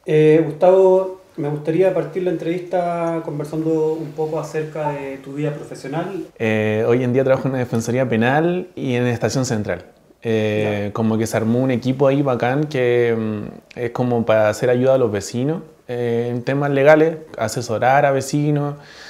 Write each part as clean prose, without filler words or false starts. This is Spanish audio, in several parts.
Gustavo, me gustaría partir la entrevista conversando un poco acerca de tu vida profesional. Hoy en día trabajo en una defensoría penal y en Estación Central. Ya, Como que se armó un equipo ahí bacán que es como para hacer ayuda a los vecinos en temas legales, asesorar a vecinos.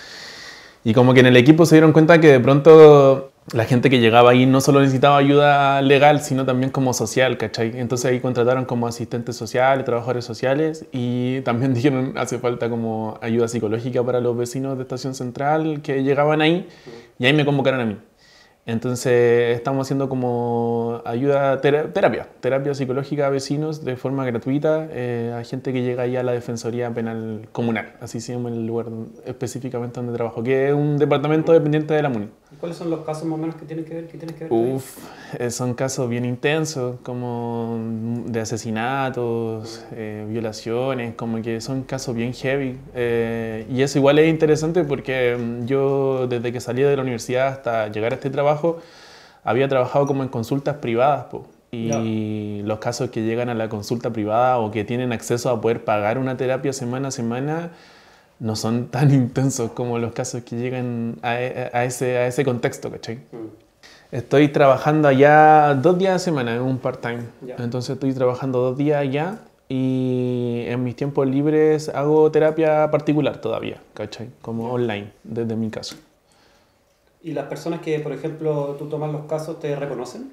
Y como que en el equipo se dieron cuenta que de pronto la gente que llegaba ahí no solo necesitaba ayuda legal, sino también como social, ¿cachai? Entonces ahí contrataron como asistentes sociales, trabajadores sociales y también dijeron hace falta como ayuda psicológica para los vecinos de Estación Central que llegaban ahí y ahí me convocaron a mí. Entonces estamos haciendo como ayuda, terapia psicológica a vecinos de forma gratuita, a gente que llega ahí a la Defensoría Penal Comunal, así se llama el lugar específicamente donde trabajo, que es un departamento dependiente de la MUNI. ¿y cuáles son los casos más o menos que tienes que ver tú ahí? Uf, son casos bien intensos, como de asesinatos, violaciones, como que son casos bien heavy. Y eso igual es interesante porque yo desde que salí de la universidad hasta llegar a este trabajo, había trabajado como en consultas privadas, po. Ya, Y los casos que llegan a la consulta privada o que tienen acceso a poder pagar una terapia semana a semana, no son tan intensos como los casos que llegan a ese contexto, ¿cachai? Estoy trabajando allá 2 días a la semana en un part-time. ya. Entonces estoy trabajando 2 días allá y en mis tiempos libres hago terapia particular todavía, ¿cachai? Como Ya. online, desde mi casa. ¿Y las personas que, por ejemplo, tú tomas los casos, te reconocen?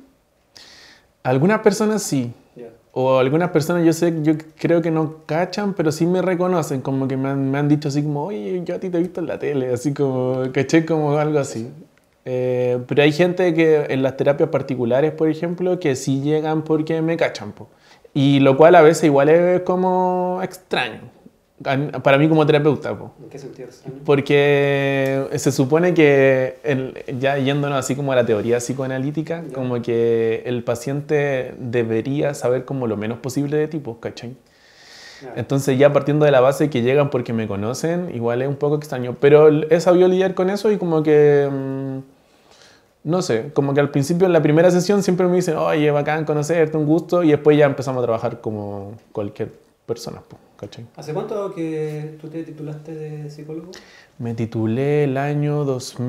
Algunas personas sí, Ya, o algunas personas yo creo que no cachan, pero sí me reconocen, como que me han dicho así como, oye, yo a ti te he visto en la tele, así como, caché como algo eso. así. Pero hay gente que en las terapias particulares, por ejemplo, que sí llegan porque me cachan, po. Y lo cual a veces igual es como extraño, para mí como terapeuta, po. ¿En qué sentido extraño? Porque se supone que, ya yéndonos así como a la teoría psicoanalítica, Ya, como que el paciente debería saber como lo menos posible de ti, pues, ¿cachai? ya. Entonces ya partiendo de la base que llegan porque me conocen, igual es un poco extraño. Pero he sabido lidiar con eso y como que, no sé, como que al principio en la primera sesión siempre me dicen, oye, bacán conocerte, un gusto, y después ya empezamos a trabajar como cualquier persona, pues, ¿cachai? ¿Hace cuánto que tú te titulaste de psicólogo? Me titulé el año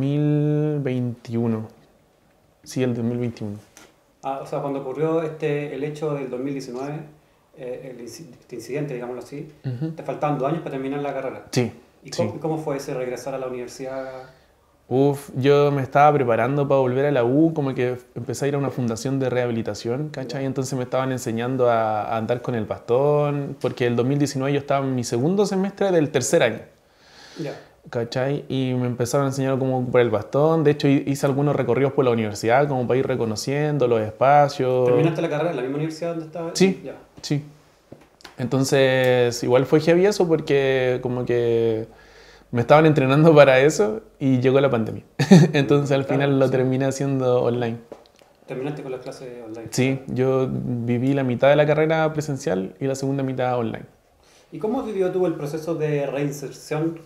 2021. Sí, el 2021. Ah, o sea, cuando ocurrió el hecho del 2019, este incidente, digámoslo así, Ujú. te faltaban 2 años para terminar la carrera. Sí, ¿Y sí. cómo fue ese regresar a la universidad? Uf, yo me estaba preparando para volver a la U, como que empecé a ir a una fundación de rehabilitación, ¿cachai? Ya, Entonces me estaban enseñando a andar con el bastón, porque el 2019 yo estaba en mi segundo semestre del tercer año, ya. ¿cachai? Y me empezaron a enseñar cómo ocupar el bastón. De hecho, hice algunos recorridos por la universidad, como para ir reconociendo los espacios. ¿Terminaste la carrera en la misma universidad donde estabas? Sí, Ya, sí. Entonces, igual fue heavy eso porque como que me estaban entrenando para eso y llegó la pandemia. Entonces al claro, final lo sí. terminé haciendo online. Terminaste con las clases online, Sí, claro. yo viví la mitad de la carrera presencial y la segunda mitad online. ¿Y cómo vivió tú el proceso de reinserción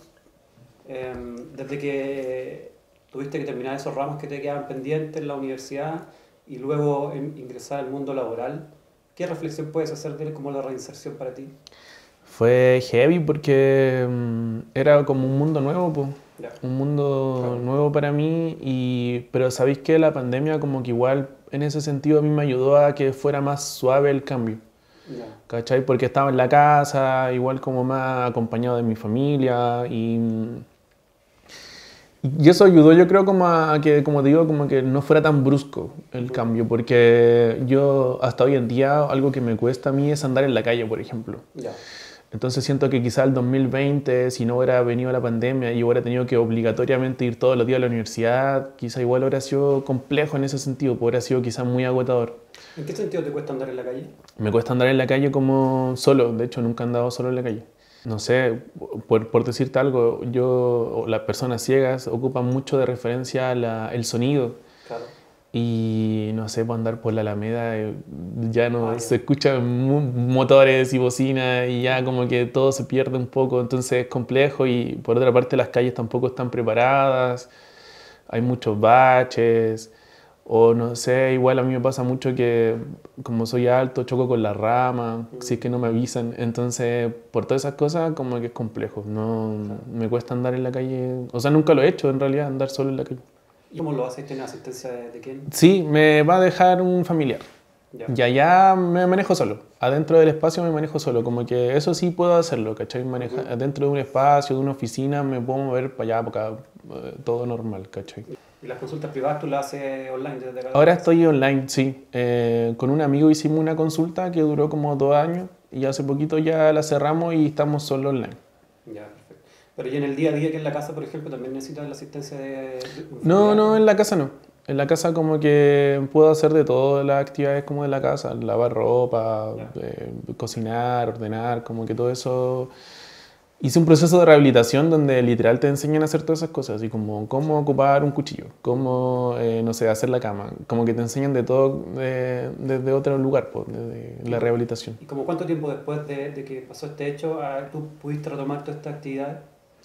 desde que tuviste que terminar esos ramos que te quedaban pendientes en la universidad y luego ingresar al mundo laboral? ¿Qué reflexión puedes hacer de él como la reinserción para ti? Fue heavy porque era como un mundo nuevo, po. Ya, Un mundo claro, nuevo para mí, pero sabéis que la pandemia como que igual en ese sentido a mí me ayudó a que fuera más suave el cambio. ya, ¿Cachai? Porque estaba en la casa, igual como más acompañado de mi familia y eso ayudó yo creo como a que, como te digo, como que no fuera tan brusco el ujú, cambio, porque yo hasta hoy en día algo que me cuesta a mí es andar en la calle, por ejemplo. ya, Entonces siento que quizá el 2020, si no hubiera venido la pandemia y hubiera tenido que obligatoriamente ir todos los días a la universidad, quizá igual hubiera sido complejo en ese sentido, pues hubiera sido quizá muy agotador. ¿En qué sentido te cuesta andar en la calle? Me cuesta andar en la calle como solo, de hecho nunca he andado solo en la calle. No sé, por decirte algo, las personas ciegas ocupan mucho de referencia el sonido Claro. y no sé, por andar por la Alameda ya Ah, no ya. se escuchan motores y bocinas y ya como que todo se pierde un poco, entonces es complejo y por otra parte las calles tampoco están preparadas, hay muchos baches O no sé, igual a mí me pasa mucho que como soy alto, choco con las ramas, si es que no me avisan. Entonces, por todas esas cosas, como que es complejo. No, me cuesta andar en la calle. O sea, nunca lo he hecho en realidad, andar solo en la calle. ¿Y cómo lo haces? ¿Tienes asistencia de quién? Sí, me va a dejar un familiar. Ya. Y allá me manejo solo. Adentro del espacio me manejo solo. Como que eso sí puedo hacerlo, ¿cachai? Dentro de un espacio, de una oficina, me puedo mover para allá, para acá, todo normal, ¿cachai? ¿Y las consultas privadas tú las haces online desde acá? Ahora estoy online, sí. Con un amigo hicimos una consulta que duró como 2 años y hace poquito ya la cerramos y estamos solo online. Ya, perfecto. Pero y en el día a día, que en la casa, por ejemplo, también necesitas la asistencia de un No, familiar? no, en la casa no. En la casa como que puedo hacer de todas las actividades como de la casa, lavar ropa, Ya. cocinar, ordenar, como que todo eso. Hice un proceso de rehabilitación donde literal te enseñan a hacer todas esas cosas, así como cómo ocupar un cuchillo, cómo, no sé, hacer la cama, como que te enseñan de todo desde otro lugar, pues, desde la rehabilitación. ¿Y como cuánto tiempo después de que pasó este hecho, tú pudiste retomar toda esta actividad?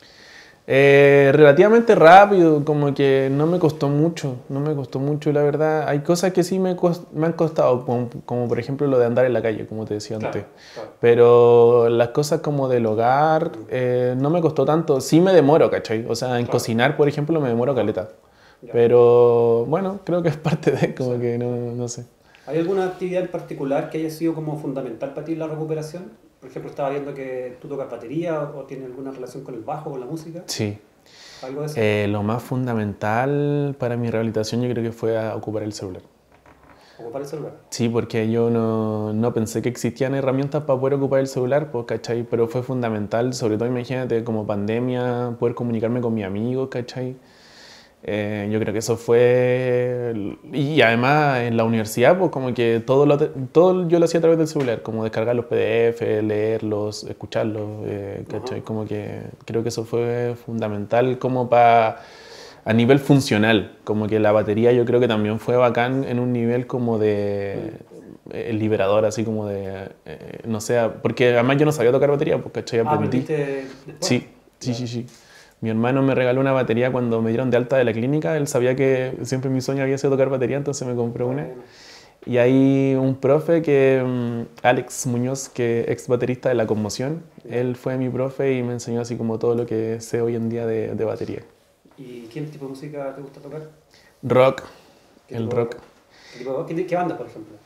Relativamente rápido, como que no me costó mucho, no me costó mucho la verdad. Hay cosas que sí me han costado, como por ejemplo lo de andar en la calle, como te decía Claro, antes. claro. Pero las cosas como del hogar no me costó tanto. Sí me demoro, ¿cachai? O sea, en Claro. cocinar, por ejemplo, me demoro caleta. Ya. Pero bueno, creo que es parte de, como Sí. que no sé. ¿Hay alguna actividad en particular que haya sido como fundamental para ti en la recuperación? Por ejemplo, estaba viendo que tú tocas batería o tienes alguna relación con el bajo, con la música. Sí. ¿Algo de eso? Lo más fundamental para mi rehabilitación yo creo que fue a ocupar el celular. Ocupar el celular. Sí, porque yo no pensé que existían herramientas para poder ocupar el celular, pues, ¿cachai? Pero fue fundamental, sobre todo imagínate como pandemia, poder comunicarme con mis amigos, ¿cachai? Yo creo que eso fue... Y además en la universidad, pues como que todo yo lo hacía a través del celular, como descargar los PDF, leerlos, escucharlos, ¿cachai? Ajá. Como que creo que eso fue fundamental como para... A nivel funcional, como que la batería yo creo que también fue bacán en un nivel como de liberador, así como de, no sé, porque además yo no sabía tocar batería, pues, ¿cachai? Aprendí. ¿Aprendiste después? Sí, sí, Ya. sí, sí. Mi hermano me regaló una batería cuando me dieron de alta de la clínica, él sabía que siempre mi sueño había sido tocar batería, entonces me compré una. Bueno. Y hay un profe que, Alex Muñoz, que ex baterista de La Conmoción, él fue mi profe y me enseñó así como todo lo que sé hoy en día de batería. ¿Y qué tipo de música te gusta tocar? Rock, ¿Qué el tipo, rock. qué banda, por ejemplo?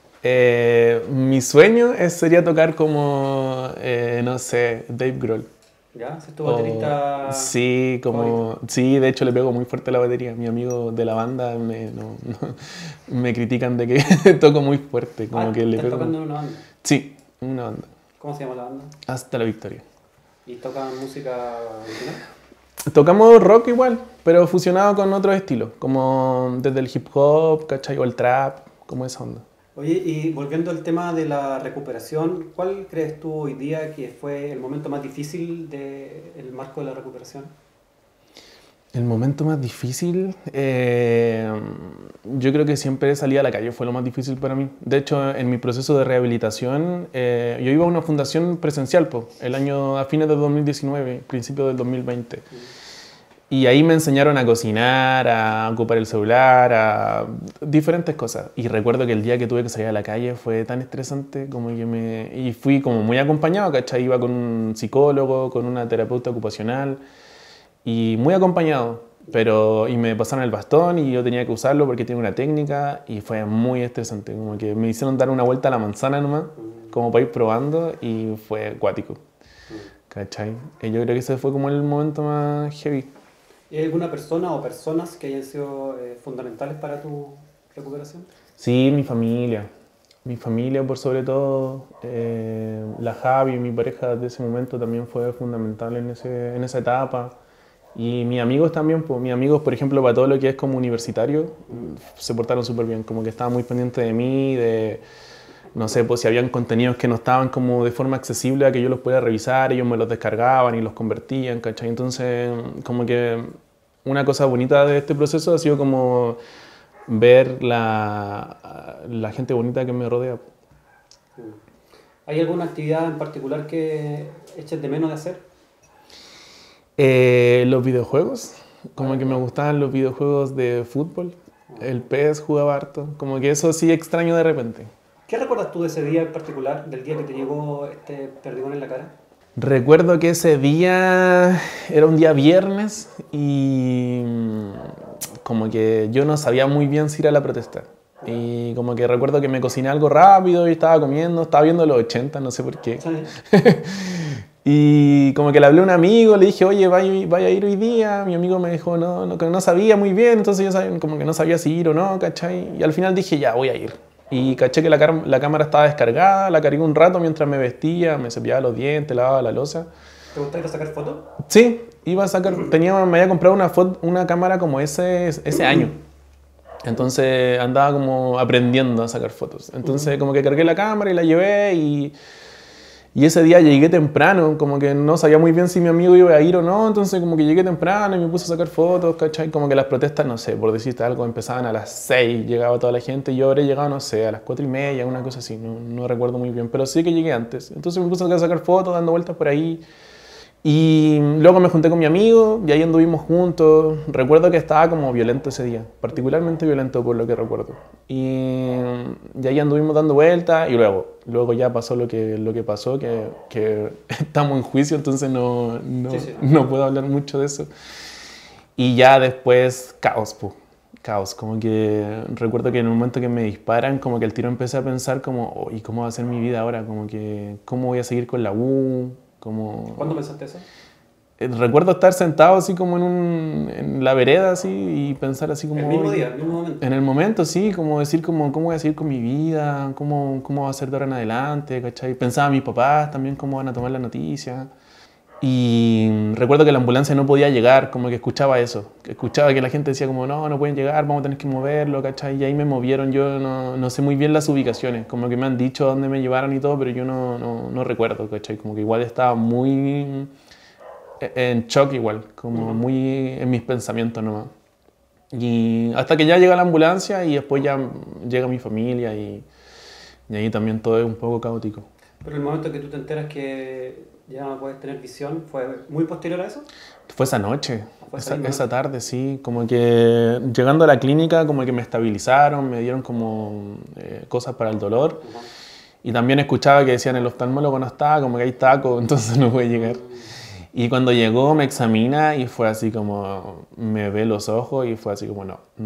Mi sueño sería tocar como, no sé, Dave Grohl. ¿Ya? ¿Es tu O- baterista sí, como, favorito? sí, de hecho le pego muy fuerte a la batería. Mi amigo de la banda me critican de que toco muy fuerte, como que le ¿Estás pego. tocando en una banda? Sí, una banda. ¿Cómo se llama la banda? Hasta la victoria. ¿Y tocan música original? Tocamos rock igual, pero fusionado con otros estilos, como desde el hip hop, ¿cachai? O el trap, como esa onda. Oye, y volviendo al tema de la recuperación, ¿cuál crees tú hoy día que fue el momento más difícil del marco de la recuperación? El momento más difícil, yo creo que siempre salir a la calle fue lo más difícil para mí. De hecho, en mi proceso de rehabilitación, yo iba a una fundación presencial, po, a fines del 2019, principios del 2020. Y ahí me enseñaron a cocinar, a ocupar el celular, a diferentes cosas. Y recuerdo que el día que tuve que salir a la calle fue tan estresante como que y fui como muy acompañado, ¿cachai? Iba con un psicólogo, con una terapeuta ocupacional y muy acompañado. Y me pasaron el bastón y yo tenía que usarlo porque tiene una técnica y fue muy estresante. Como que me hicieron dar una vuelta a la manzana nomás, como para ir probando y fue acuático, ¿cachai? Y yo creo que ese fue como el momento más heavy. ¿Y hay alguna persona o personas que hayan sido fundamentales para tu recuperación? Sí, mi familia. Mi familia, por sobre todo, la Javi, mi pareja de ese momento, también fue fundamental en esa etapa. Y mis amigos también, pues, mis amigos, por ejemplo, para todo lo que es como universitario, se portaron súper bien, como que estaban muy pendientes de mí, no sé, pues si habían contenidos que no estaban como de forma accesible a que yo los pudiera revisar, ellos me los descargaban y los convertían, ¿cachai? Entonces, como que una cosa bonita de este proceso ha sido como ver la gente bonita que me rodea. ¿Hay alguna actividad en particular que eches de menos de hacer? Los videojuegos, como que me gustaban los videojuegos de fútbol. El PES jugaba harto. Como que eso sí extraño de repente. ¿Qué recuerdas tú de ese día en particular, del día que te llegó este perdigón en la cara? Recuerdo que ese día era un día viernes y como que yo no sabía muy bien si ir a la protesta. Y como que recuerdo que me cociné algo rápido y estaba comiendo, estaba viendo los 80, no sé por qué. Sí. Y como que le hablé a un amigo, le dije, oye, vaya a ir hoy día. Mi amigo me dijo, que no sabía muy bien, entonces yo como que no sabía si ir o no, ¿cachai? Y al final dije, ya, voy a ir. Y caché que la cámara estaba descargada, la cargué un rato mientras me vestía, me cepillaba los dientes, lavaba la loza. ¿Te gustaría ir a sacar fotos? Sí, iba a sacar, me había comprado una cámara como ese año. Entonces andaba como aprendiendo a sacar fotos. Entonces como que cargué la cámara y la llevé y ese día llegué temprano, como que no sabía muy bien si mi amigo iba a ir o no, entonces como que llegué temprano y me puse a sacar fotos, ¿cachai? Como que las protestas, no sé, por decirte algo, empezaban a las 6, llegaba toda la gente, y yo habré llegado, no sé, a las 4:30, una cosa así, no recuerdo muy bien, pero sí que llegué antes. Entonces me puse a sacar fotos, dando vueltas por ahí. Y luego me junté con mi amigo y ahí anduvimos juntos. Recuerdo que estaba como violento ese día, particularmente violento por lo que recuerdo. Y ahí anduvimos dando vueltas y luego ya pasó lo que pasó, que estamos en juicio, entonces no puedo hablar mucho de eso. Y ya después, caos, caos. Como que recuerdo que en el momento que me disparan, como que el tiro empecé a pensar como, oh, ¿y cómo va a ser mi vida ahora? Como que, ¿cómo voy a seguir con la U? ¿Cuándo pensaste eso? Recuerdo estar sentado así como en la vereda así y pensar así como... El mismo día, el mismo momento. En el momento, sí, como decir como, ¿cómo voy a seguir con mi vida? ¿Cómo va a ser de ahora en adelante? ¿Cachai? Pensaba a mis papás también cómo van a tomar la noticia. Y recuerdo que la ambulancia no podía llegar, como que escuchaba eso. Escuchaba que la gente decía como, no pueden llegar, vamos a tener que moverlo, ¿cachai? Y ahí me movieron, yo no sé muy bien las ubicaciones, como que me han dicho dónde me llevaron y todo, pero yo no recuerdo, ¿cachai? Como que igual estaba muy en shock igual, como muy en mis pensamientos nomás. Y hasta que ya llega la ambulancia y después ya llega mi familia y ahí también todo es un poco caótico. Pero el momento que tú te enteras que ya no puedes tener visión, ¿fue muy posterior a eso? Fue esa noche, ¿Fue esa tarde, sí. Como que llegando a la clínica, como que me estabilizaron, me dieron como cosas para el dolor. Y también escuchaba que decían el oftalmólogo no está, como que hay taco, entonces no puede llegar. Y cuando llegó me examina y fue así como, me ve los ojos y fue así como,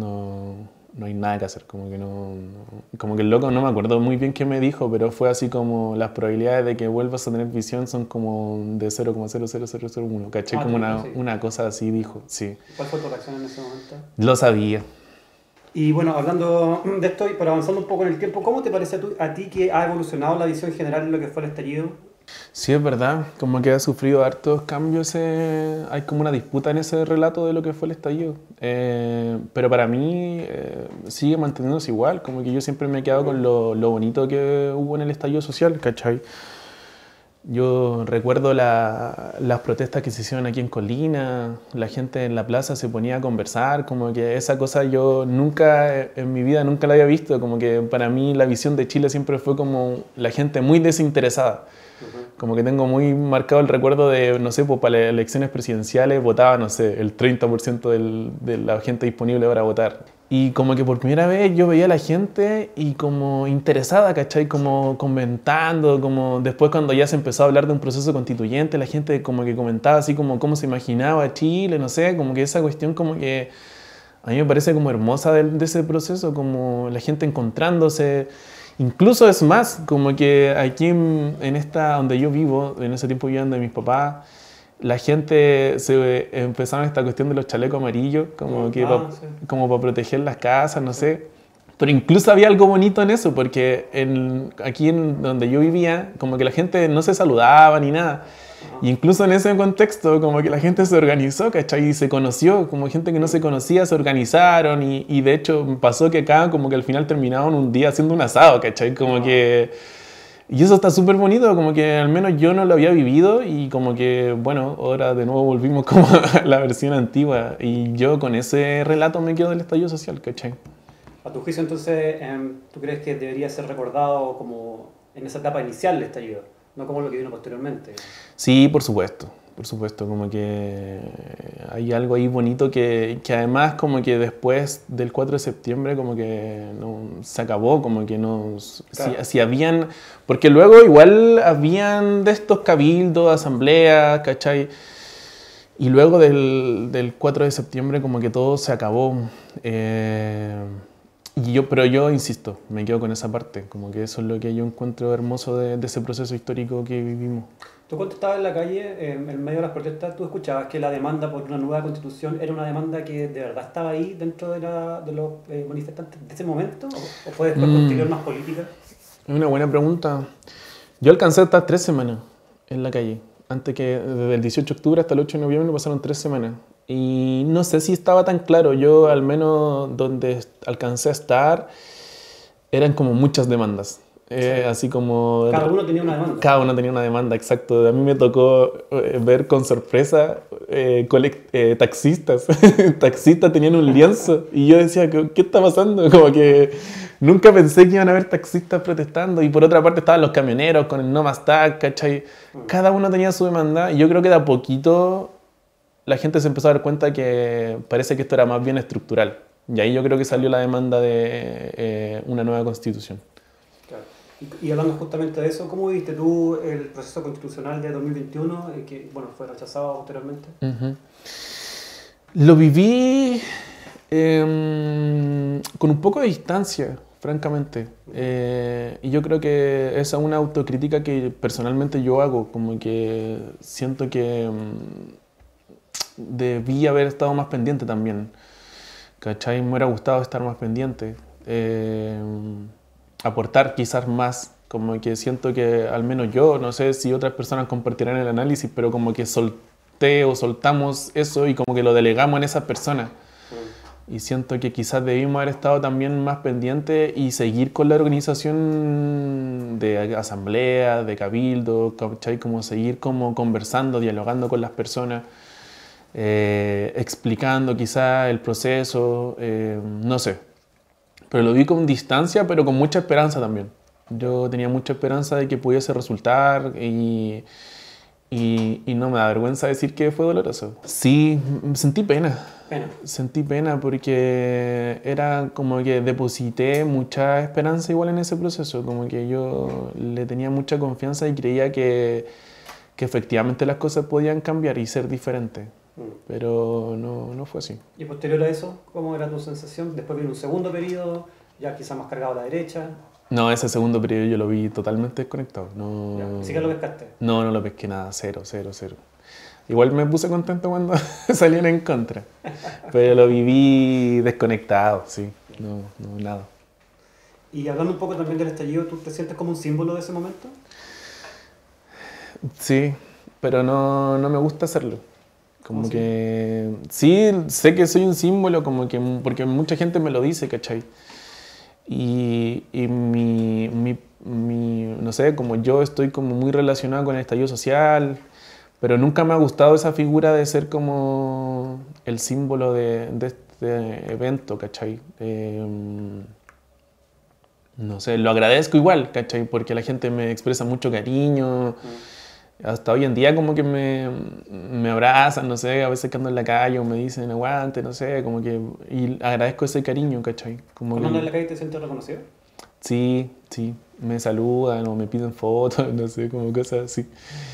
no hay nada que hacer, como que como que el loco no me acuerdo muy bien qué me dijo, pero fue así como las probabilidades de que vuelvas a tener visión son como de 0,00001, ¿caché? Como una cosa así dijo, sí. ¿Cuál fue tu reacción en ese momento? Lo sabía. Y bueno, hablando de esto y pero avanzando un poco en el tiempo, ¿cómo te parece a ti que ha evolucionado la visión general de lo que fue el estallido? Sí, es verdad, como que ha sufrido hartos cambios, hay como una disputa en ese relato de lo que fue el estallido, pero para mí sigue manteniéndose igual, como que yo siempre me he quedado con lo bonito que hubo en el estallido social, ¿cachai? Yo recuerdo las protestas que se hicieron aquí en Colina, la gente en la plaza se ponía a conversar, como que esa cosa yo nunca, en mi vida nunca la había visto, como que para mí la visión de Chile siempre fue como la gente muy desinteresada. Como que tengo muy marcado el recuerdo de, no sé, pues para las elecciones presidenciales votaba, no sé, el 30% de la gente disponible para votar. Y como que por primera vez yo veía a la gente y como interesada, ¿cachai? Como comentando, como después cuando ya se empezó a hablar de un proceso constituyente, la gente como que comentaba así como cómo se imaginaba Chile, no sé, como que esa cuestión como que a mí me parece como hermosa de ese proceso, como la gente encontrándose. Incluso es más, como que aquí en esta donde yo vivo, en ese tiempo vivían de mis papás, la gente se empezaron esta cuestión de los chalecos amarillos, como que Sí. como para proteger las casas, no sé. Pero incluso había algo bonito en eso, porque aquí en donde yo vivía, como que la gente no se saludaba ni nada. Y incluso en ese contexto, como que la gente se organizó, ¿cachai? Y se conoció, como gente que no se conocía, se organizaron y de hecho pasó que acá como que al final terminaron un día haciendo un asado, ¿cachai? Como que... Y eso está súper bonito, como que al menos yo no lo había vivido y como que, bueno, ahora de nuevo volvimos como a la versión antigua y yo con ese relato me quedo del estallido social, ¿cachai? A tu juicio, entonces, ¿tú crees que debería ser recordado como en esa etapa inicial del estallido, no como lo que vino posteriormente? Sí, por supuesto. por supuesto, como que hay algo ahí bonito que además como que después del 4 de septiembre como que no, se acabó, como que no, Claro. si habían, porque luego igual habían de estos cabildos, asambleas, ¿cachai? Y luego del 4 de septiembre como que todo se acabó. Pero yo insisto, me quedo con esa parte, como que eso es lo que yo encuentro hermoso de ese proceso histórico que vivimos. Tú cuando estabas en la calle, en medio de las protestas, tú escuchabas que la demanda por una nueva constitución era una demanda que de verdad estaba ahí dentro de los manifestantes de ese momento, o fue después posterior más política. Es una buena pregunta. Yo alcancé a estar 3 semanas en la calle. Antes que desde el 18 de octubre hasta el 8 de noviembre pasaron 3 semanas. Y no sé si estaba tan claro. Yo al menos donde alcancé a estar eran como muchas demandas. Así como... Cada uno tenía una demanda. Cada uno tenía una demanda, exacto. A mí me tocó ver con sorpresa taxistas. Taxistas tenían un lienzo y yo decía, ¿qué está pasando? Como que nunca pensé que iban a haber taxistas protestando. Y por otra parte estaban los camioneros con el no más tag, ¿cachai? Cada uno tenía su demanda y yo creo que de a poquito la gente se empezó a dar cuenta que parece que esto era más bien estructural. Y ahí yo creo que salió la demanda de una nueva constitución. Claro. Y hablando justamente de eso, ¿cómo viste tú el proceso constitucional de 2021, que bueno, fue rechazado posteriormente? Lo viví con un poco de distancia, francamente. Y yo creo que esa es una autocrítica que personalmente yo hago, como que siento que debí haber estado más pendiente también. ¿Cachai? Me hubiera gustado estar más pendiente. Aportar quizás más, como que siento que al menos yo, no sé si otras personas compartirán el análisis, pero como que soltamos eso y como que lo delegamos en esas personas. Y siento que quizás debimos haber estado también más pendientes y seguir con la organización de asamblea, de cabildo, ¿cachai? Como seguir como conversando, dialogando con las personas, explicando quizás el proceso, no sé. Pero lo vi con distancia, pero con mucha esperanza también. Yo tenía mucha esperanza de que pudiese resultar y no me da vergüenza decir que fue doloroso. Sí, sentí pena. Sentí pena porque era como que deposité mucha esperanza igual en ese proceso. Como que yo le tenía mucha confianza y creía que efectivamente las cosas podían cambiar y ser diferentes. Pero no fue así. Y posterior a eso, ¿cómo era tu sensación? Después vino un segundo periodo, ya quizás más cargado a la derecha. No, ese segundo periodo yo lo vi totalmente desconectado. ¿Sí que lo pescaste? No lo pesqué nada, cero. Igual me puse contento cuando salían en contra, pero lo viví desconectado, sí, no nada. Y hablando un poco también del estallido, ¿tú te sientes como un símbolo de ese momento? Sí, pero no me gusta hacerlo. Como que sí, sé que soy un símbolo, como que porque mucha gente me lo dice, ¿cachai? Y no sé, como yo estoy como muy relacionado con el estallido social, pero nunca me ha gustado esa figura de ser como el símbolo de este evento, ¿cachai? No sé, lo agradezco igual, ¿cachai? Porque la gente me expresa mucho cariño. Hasta hoy en día como que me abrazan, no sé, a veces que ando en la calle o me dicen aguante, no sé, como que... Y agradezco ese cariño, ¿cachai? Como ¿Cuando andas en la calle te sientes reconocido? Sí, me saludan o me piden fotos, no sé, como cosas así.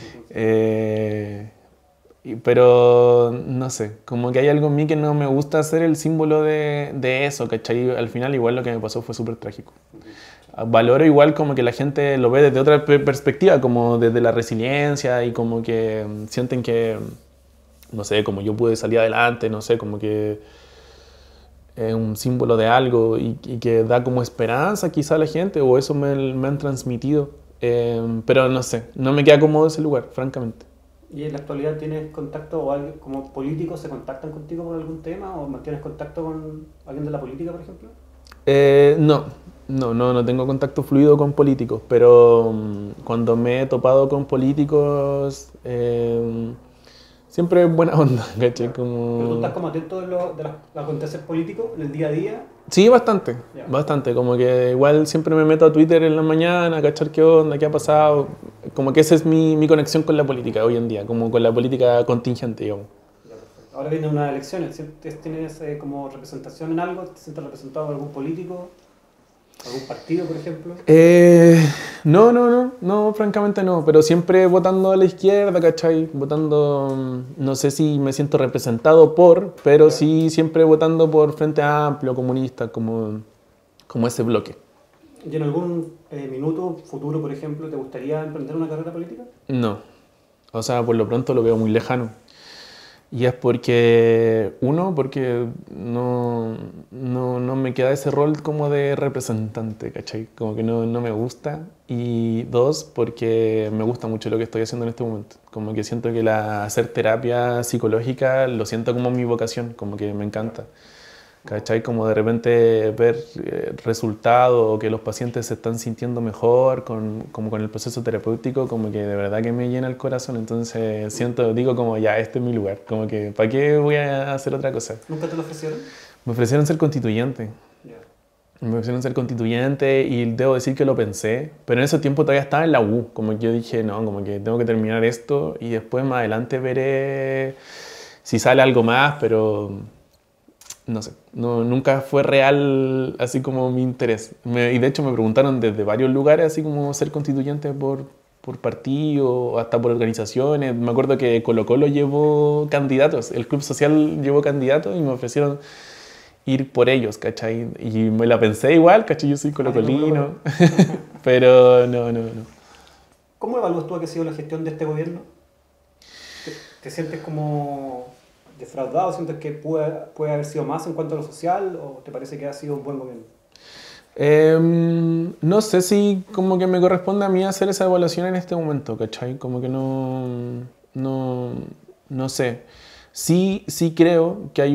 Pero no sé, como que hay algo en mí que no me gusta ser el símbolo de eso, ¿cachai? Al final igual lo que me pasó fue súper trágico. Valoro igual como que la gente lo ve desde otra perspectiva, como desde la resiliencia y como que sienten que, no sé, como yo pude salir adelante, no sé, como que es un símbolo de algo y que da como esperanza quizá a la gente, o eso me han transmitido. Pero no sé, no me queda cómodo ese lugar, francamente. ¿Y en la actualidad tienes contacto o alguien, como políticos se contactan contigo por algún tema o mantienes contacto con alguien de la política, por ejemplo? No tengo contacto fluido con políticos, pero cuando me he topado con políticos siempre es buena onda, ¿cachai? Ya. Pero tú Como... estás como atento de los acontecer políticos en el día a día. Sí, bastante, Ya. bastante. Como que igual siempre me meto a Twitter en la mañana a cachar qué onda, qué ha pasado. Como que esa es mi conexión con la política hoy en día, como con la política contingente, digamos. Ya, perfecto. Ahora vienen unas elecciones. ¿Tienes como representación en algo? ¿Te sientes representado por algún político? ¿Algún partido, por ejemplo? No, francamente no, pero siempre votando a la izquierda, ¿cachai? Votando, no sé si me siento representado por, pero Ya. sí siempre votando por Frente Amplio, comunista, como ese bloque. ¿Y en algún minuto futuro, por ejemplo, te gustaría emprender una carrera política? No, o sea, por lo pronto lo veo muy lejano. Y es porque no me queda ese rol como de representante, ¿cachai? Como que no me gusta. Y dos, porque me gusta mucho lo que estoy haciendo en este momento. Como que siento que hacer terapia psicológica lo siento como mi vocación, como que me encanta. ¿Cachai? Como de repente ver resultados o que los pacientes se están sintiendo mejor como con el proceso terapéutico, como que de verdad que me llena el corazón. Entonces digo como ya, este es mi lugar. Como que, ¿para qué voy a hacer otra cosa? ¿Nunca te lo ofrecieron? Me ofrecieron ser constituyente. Ya. Me ofrecieron ser constituyente y debo decir que lo pensé, pero en ese tiempo todavía estaba en la U. Como que yo dije, no, como que tengo que terminar esto y después más adelante veré si sale algo más, pero no sé, nunca fue real así como mi interés. Y de hecho me preguntaron desde varios lugares, así como ser constituyente por partido, hasta por organizaciones. Me acuerdo que Colo-Colo llevó candidatos, el Club Social llevó candidatos y me ofrecieron ir por ellos, ¿cachai? Y me la pensé igual, ¿cachai? Yo soy colocolino, pero no. ¿Cómo evalúas tú que ha sido la gestión de este gobierno? ¿Te sientes como defraudado? ¿Sientes que puede haber sido más en cuanto a lo social? ¿O te parece que ha sido un buen gobierno? No sé si como que me corresponde a mí hacer esa evaluación en este momento, ¿cachai? Como que no sé. Sí creo que hay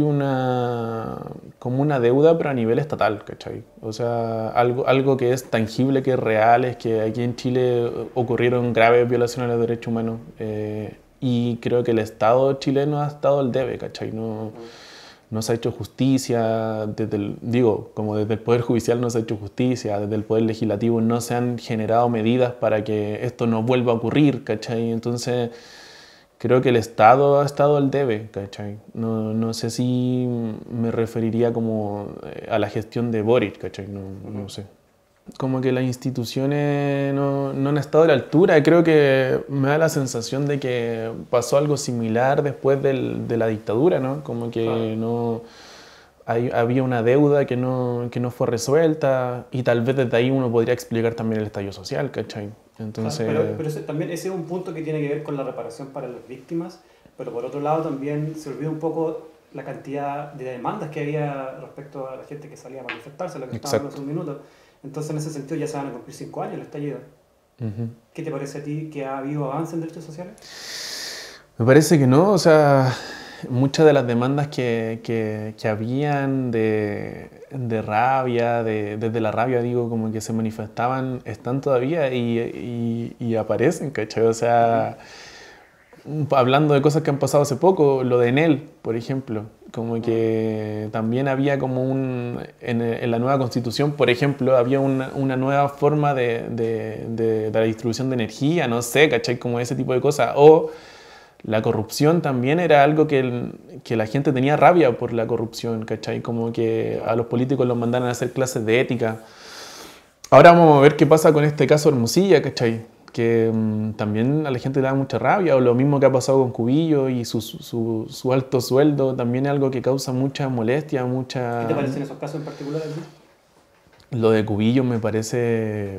como una deuda, pero a nivel estatal, ¿cachai? O sea, algo que es tangible, que es real, es que aquí en Chile ocurrieron graves violaciones a los derechos humanos y creo que el Estado chileno ha estado al debe, ¿cachai? No se ha hecho justicia, como desde el Poder Judicial no se ha hecho justicia, desde el Poder Legislativo no se han generado medidas para que esto no vuelva a ocurrir, ¿cachai? Entonces, creo que el Estado ha estado al debe, ¿cachai? No sé si me referiría como a la gestión de Boric, ¿cachai? No sé. Como que las instituciones no han estado a la altura. Creo que me da la sensación de que pasó algo similar después de la dictadura, ¿no? Como que había una deuda que no fue resuelta y tal vez desde ahí uno podría explicar también el estallido social, ¿cachai? Entonces... Pero también ese es un punto que tiene que ver con la reparación para las víctimas, pero por otro lado también se olvida un poco la cantidad de demandas que había respecto a la gente que salía a manifestarse, lo que estábamos hablando hace un minuto. Entonces, en ese sentido, ya se van a cumplir 5 años el estallido. ¿Qué te parece a ti que ha habido avance en derechos sociales? Me parece que no, o sea, muchas de las demandas que habían de rabia, desde la rabia digo, como que se manifestaban, están todavía y aparecen, ¿cachai? O sea, hablando de cosas que han pasado hace poco, lo de Enel, por ejemplo, como que también había como en la nueva constitución, por ejemplo, había una nueva forma de la distribución de energía, no sé, ¿cachai? Como ese tipo de cosas. O la corrupción también era algo que la gente tenía rabia por la corrupción, ¿cachai? Como que a los políticos los mandaran a hacer clases de ética. Ahora vamos a ver qué pasa con este caso Hermosilla, ¿cachai? Que también a la gente le da mucha rabia, o lo mismo que ha pasado con Cubillo y su alto sueldo, también es algo que causa mucha molestia, ¿Qué te parecen esos casos en particular a ti? Lo de Cubillo me parece...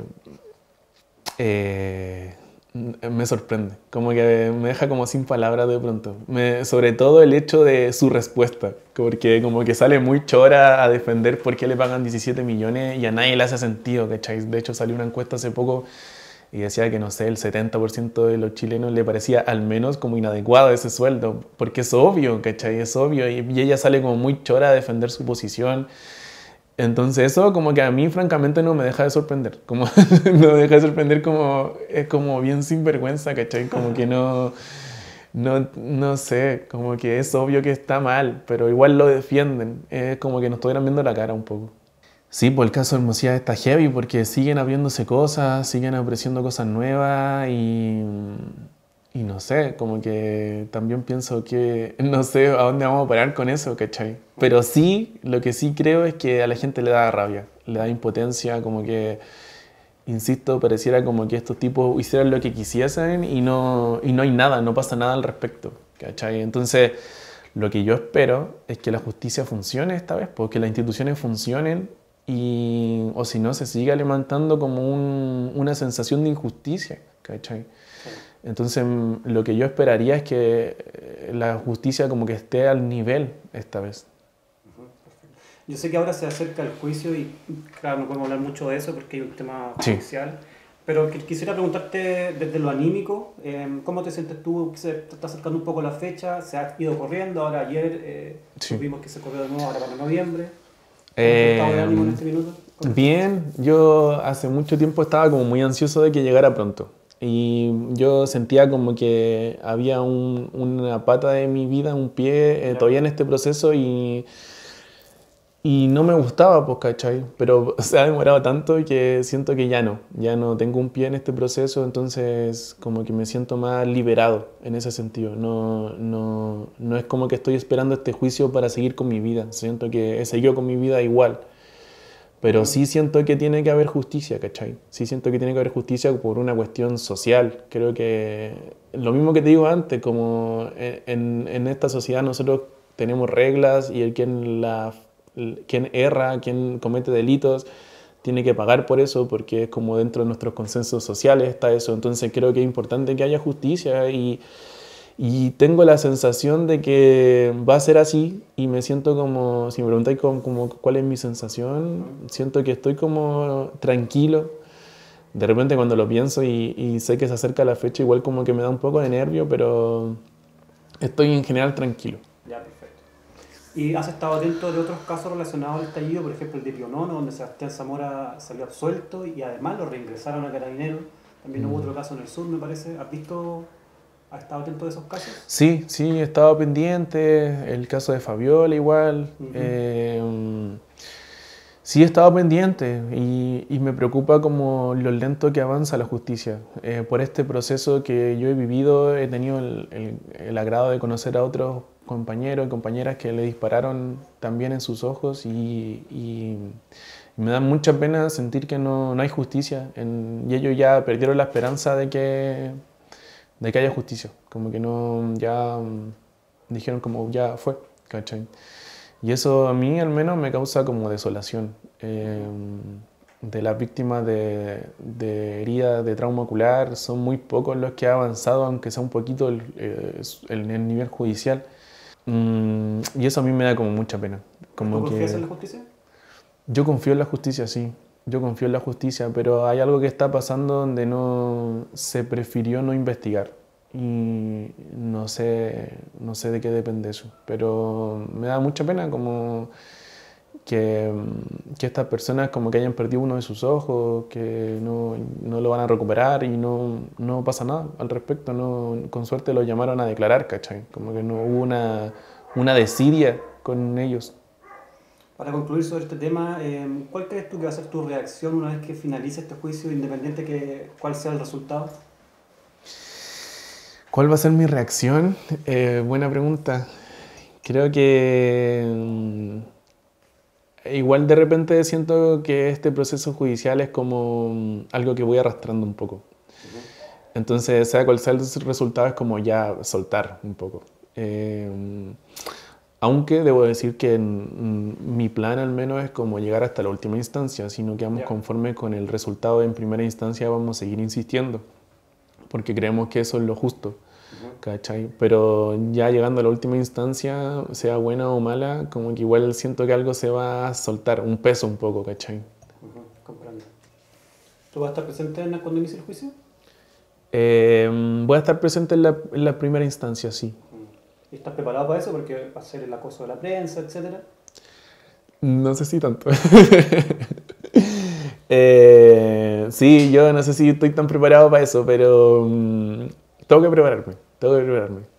me sorprende, como que me deja como sin palabras de pronto. Sobre todo el hecho de su respuesta, porque como que sale muy chora a defender por qué le pagan 17 millones y a nadie le hace sentido, ¿cachai? De hecho salió una encuesta hace poco y decía que, no sé, el 70% de los chilenos le parecía al menos como inadecuado ese sueldo, porque es obvio, ¿cachai? Es obvio, y ella sale como muy chora a defender su posición. Entonces eso como que a mí francamente no me deja de sorprender, como no me deja de sorprender como es como bien sinvergüenza, ¿cachai? Como que no sé, como que es obvio que está mal, pero igual lo defienden. Es como que nos estuvieran viendo la cara un poco. Sí, pues el caso de Hermosilla está heavy porque siguen abriéndose cosas, siguen apareciendo cosas nuevas y no sé, como que también pienso que no sé a dónde vamos a parar con eso, ¿cachai? Pero sí, lo que sí creo es que a la gente le da rabia, le da impotencia, como que, insisto, pareciera como que estos tipos hicieran lo que quisiesen y no hay nada, no pasa nada al respecto, ¿cachai? Entonces, lo que yo espero es que la justicia funcione esta vez, porque las instituciones funcionen y, o si no, se siga levantando como una sensación de injusticia, ¿cachai? Entonces, lo que yo esperaría es que la justicia como que esté al nivel esta vez. Yo sé que ahora se acerca el juicio y, claro, no podemos hablar mucho de eso porque hay un tema Sí. judicial, pero quisiera preguntarte desde lo anímico, ¿cómo te sientes tú? Se te está acercando un poco la fecha, se ha ido corriendo, ahora ayer Sí. supimos que se corrió de nuevo ahora para noviembre. ¿Cómo es tu estado de ánimo en este minuto? Bien, yo hace mucho tiempo estaba como muy ansioso de que llegara pronto. Y yo sentía como que había una pata de mi vida, un pie todavía en este proceso y no me gustaba, pues, ¿cachai? Pero se ha demorado tanto que siento que ya no tengo un pie en este proceso, entonces como que me siento más liberado en ese sentido. No es como que estoy esperando este juicio para seguir con mi vida, siento que he seguido con mi vida igual. Pero sí siento que tiene que haber justicia, ¿cachai? Sí siento que tiene que haber justicia por una cuestión social. Creo que lo mismo que te digo antes, como en esta sociedad nosotros tenemos reglas y quien erra, quien comete delitos, tiene que pagar por eso porque es como dentro de nuestros consensos sociales está eso. Entonces creo que es importante que haya justicia y tengo la sensación de que va a ser así y me siento como, si me preguntáis como cuál es mi sensación, siento que estoy como tranquilo. De repente cuando lo pienso y sé que se acerca la fecha, igual como que me da un poco de nervio, pero estoy en general tranquilo. Ya, perfecto. ¿Y has estado atento de otros casos relacionados al estallido, por ejemplo el de Pionono, donde Sebastián Zamora salió absuelto y además lo reingresaron a Carabineros? También hubo otro caso en el sur, me parece. ¿Has estado atento de esos casos? Sí, sí, he estado pendiente, el caso de Fabiola igual. Sí, he estado pendiente y me preocupa como lo lento que avanza la justicia. Por este proceso que yo he vivido, he tenido el agrado de conocer a otros compañeros y compañeras que le dispararon también en sus ojos y me da mucha pena sentir que no hay justicia y ellos ya perdieron la esperanza de que haya justicia. Como que no, ya dijeron como ya fue, ¿cachai? Y eso a mí al menos me causa como desolación. De las víctimas de heridas de trauma ocular son muy pocos los que han avanzado, aunque sea un poquito el nivel judicial. Y eso a mí me da como mucha pena. Como ¿Tú confías que en la justicia? yo confío en la justicia, sí. Yo confío en la justicia, pero hay algo que está pasando donde no se prefirió no investigar. Y no sé de qué depende eso. Pero me da mucha pena como que estas personas como que hayan perdido uno de sus ojos, que no lo van a recuperar y no pasa nada al respecto. No, con suerte lo llamaron a declarar, ¿cachai? Como que no hubo una desidia con ellos. Para concluir sobre este tema, ¿cuál crees tú que va a ser tu reacción una vez que finalice este juicio, independiente de cuál sea el resultado? ¿Cuál va a ser mi reacción? Buena pregunta. Creo que igual de repente siento que este proceso judicial es como algo que voy arrastrando un poco. Entonces, sea cual sea el resultado, es como ya soltar un poco. Aunque debo decir que mi plan al menos es como llegar hasta la última instancia, si no quedamos conformes con el resultado en primera instancia vamos a seguir insistiendo, porque creemos que eso es lo justo, ¿cachai? Pero ya llegando a la última instancia, sea buena o mala, como que igual siento que algo se va a soltar, un peso un poco, ¿cachai? Comprendo. ¿Tú vas a estar presente cuando inicie el juicio? Voy a estar presente en la primera instancia, sí. ¿Y estás preparado para eso? Porque va a ser el acoso de la prensa, etcétera. No sé si tanto. Sí, yo no sé si estoy tan preparado para eso, pero tengo que prepararme, tengo que prepararme.